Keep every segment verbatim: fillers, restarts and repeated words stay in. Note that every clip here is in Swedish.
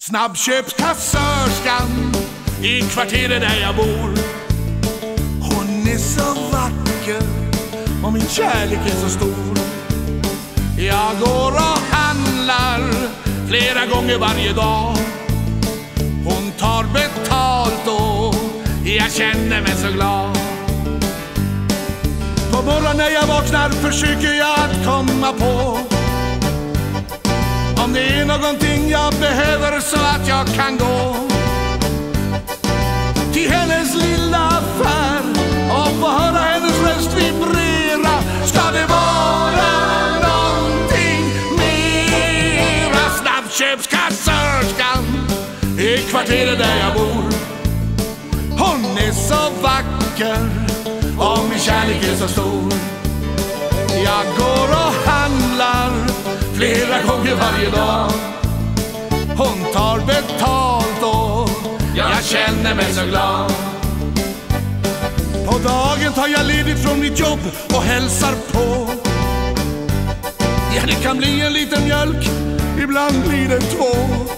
Snabbköpskassörskan i kvarteret där jag bor. Hon är så vacker och min kärlek är så stor. Jag går och handlar flera gånger varje dag. Hon tar betalt och jag känner mig så glad. På morgonen när jag vaknar försöker jag att komma på om det är någonting jag behöver så att jag kan gå till hennes lilla affär och få höra hennes röst vibrera. Ska det vara någonting mera? Snabbköpskassörskan i kvarteret där jag bor. Hon är så vacker och min kärlek är så stor. Jag går och handlar flera gånger varje dag. Hon tar betalt och jag känner mig så glad. På dagen tar jag ledigt från mitt jobb och hälsar på. Ja, det kan bli en liten mjölk, ibland blir det två.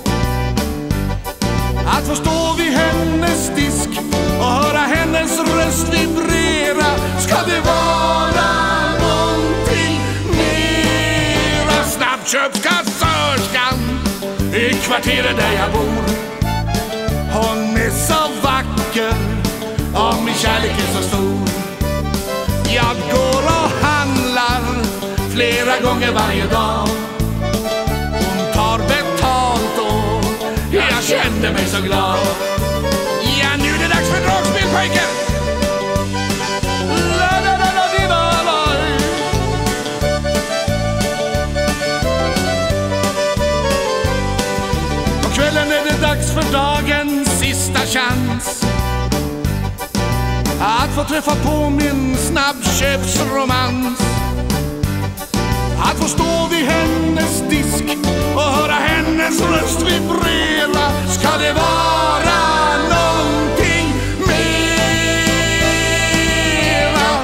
Att få stå vid hennes disk och höra hennes röst vibrera. Ska det vara någonting mera? Snabbköpskassörskan i kvarteret där jag bor. Hon är så vacker och min kärlek är så stor. Jag går och handlar flera gånger varje dag. Hon tar betalt och jag känner mig så glad. Ja, nu är det dags för dragspel, pojkar! På kvällen är det dags för dagens sista chans att få träffa på min snabbköpsromans. Att få stå vid hennes disk och höra hennes röst vibrera. Ska det vara någonting mera?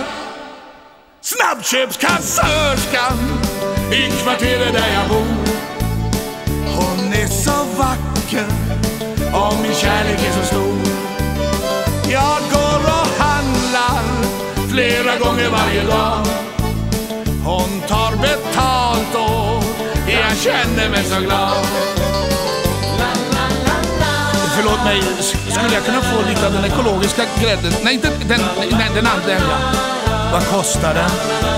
Snabbköpskassörskan i kvarteret där jag bor. Hon är så vacker och min kärlek är så stor. Jag går och handlar flera gånger varje dag. Hon tar betalt och jag känner mig så glad. Förlåt mig, skulle jag kunna få lite av den ekologiska grädden? Nej, inte den, nej, den andra. Ja. Vad kostar den?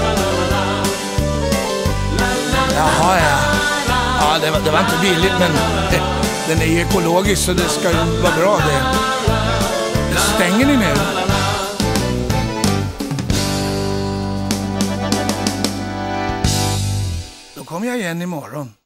Jaha, ja. Ja, det var, det var inte billigt, men eh, den är ekologisk så det ska ju vara bra det. det stänger ni nu? Då kommer jag igen imorgon.